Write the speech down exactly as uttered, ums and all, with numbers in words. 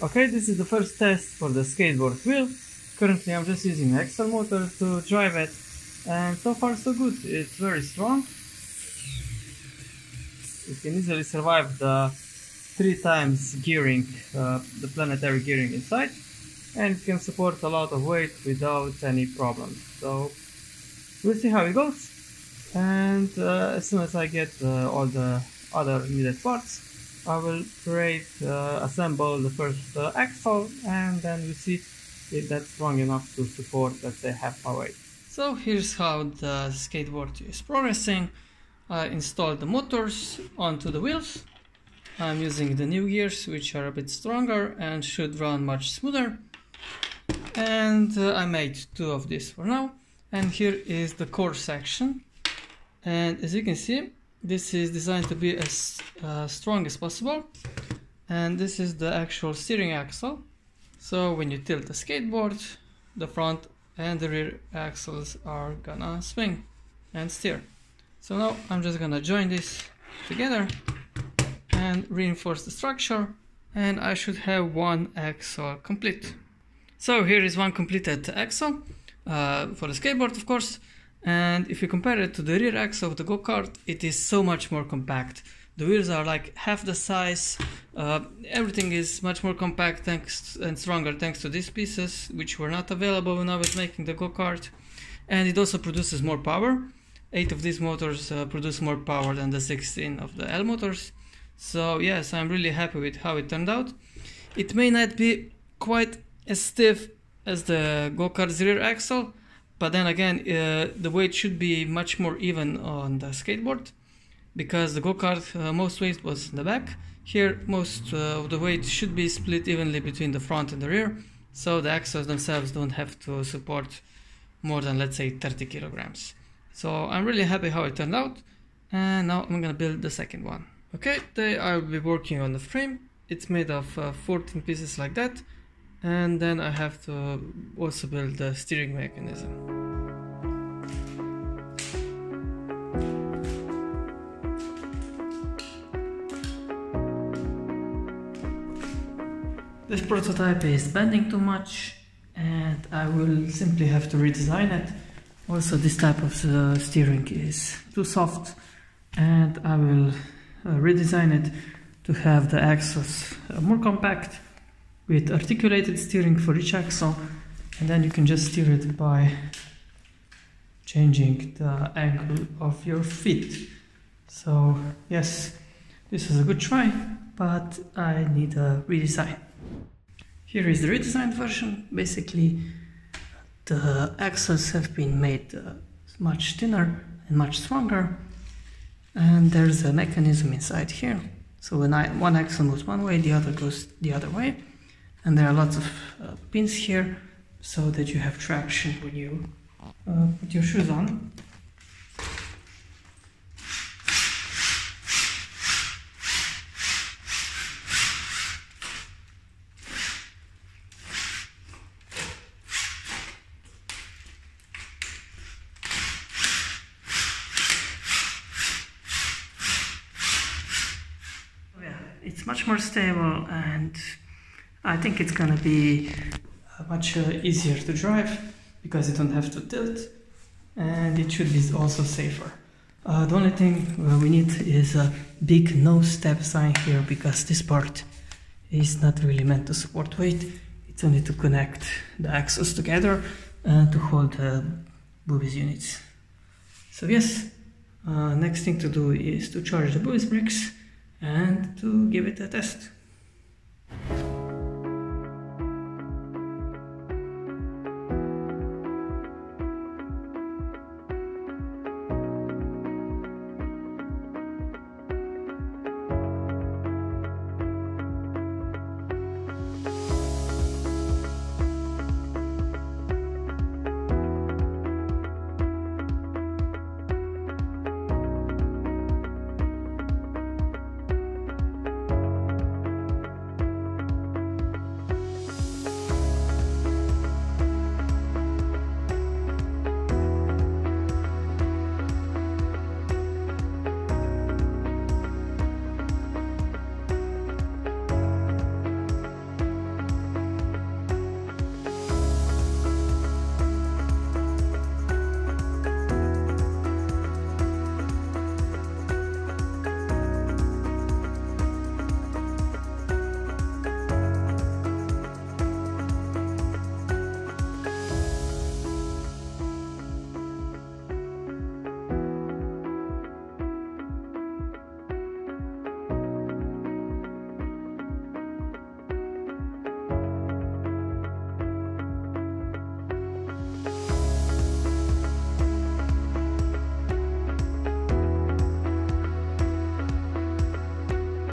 Okay, this is the first test for the skateboard wheel. Currently I'm just using an axle motor to drive it, and so far so good. It's very strong. It can easily survive the three times gearing, uh, the planetary gearing inside, and it can support a lot of weight without any problems. So we'll see how it goes, and uh, as soon as I get uh, all the other needed parts, I will create, uh, assemble the first uh, axle, and then we'll see if that's strong enough to support, let's say, half my weight. So here's how the skateboard is progressing. I installed the motors onto the wheels. I'm using the new gears, which are a bit stronger and should run much smoother. And uh, I made two of these for now. And here is the core section. And as you can see, this is designed to be as uh, strong as possible. And this is the actual steering axle. So when you tilt the skateboard, the front and the rear axles are gonna swing and steer. So now I'm just gonna join this together and reinforce the structure, and I should have one axle complete. So here is one completed axle uh, for the skateboard, of course. And if you compare it to the rear axle of the go-kart, it is so much more compact. The wheels are like half the size. Uh, everything is much more compact thanks and stronger thanks to these pieces, which were not available when I was making the go-kart. And it also produces more power. Eight of these motors uh, produce more power than the sixteen of the L motors. So yes, I'm really happy with how it turned out. It may not be quite as stiff as the go-kart's rear axle, but then again, uh, the weight should be much more even on the skateboard, because the go-kart, uh, most weight was in the back. Here, most uh, of the weight should be split evenly between the front and the rear, so the axles themselves don't have to support more than, let's say, thirty kilograms. So I'm really happy how it turned out, and now I'm gonna build the second one. Okay, today I'll be working on the frame. It's made of uh, fourteen pieces like that. And then I have to also build the steering mechanism. This prototype is bending too much, and I will simply have to redesign it. Also, this type of uh, steering is too soft, and I will uh, redesign it to have the axles uh, more compact, with articulated steering for each axle, and then you can just steer it by changing the angle of your feet. So yes, this is a good try, but I need a redesign. Here is the redesigned version. Basically, the axles have been made uh, much thinner and much stronger, and there's a mechanism inside here. So when I, one axle moves one way, the other goes the other way. And there are lots of uh, pins here, so that you have traction when you uh, put your shoes on. Oh yeah, it's much more stable, and I think it's gonna be uh, much uh, easier to drive because you don't have to tilt, and it should be also safer. Uh, the only thing uh, we need is a big no step sign here, because this part is not really meant to support weight. It's only to connect the axles together and to hold the BuWizz units. So yes, uh, next thing to do is to charge the BuWizz bricks and to give it a test.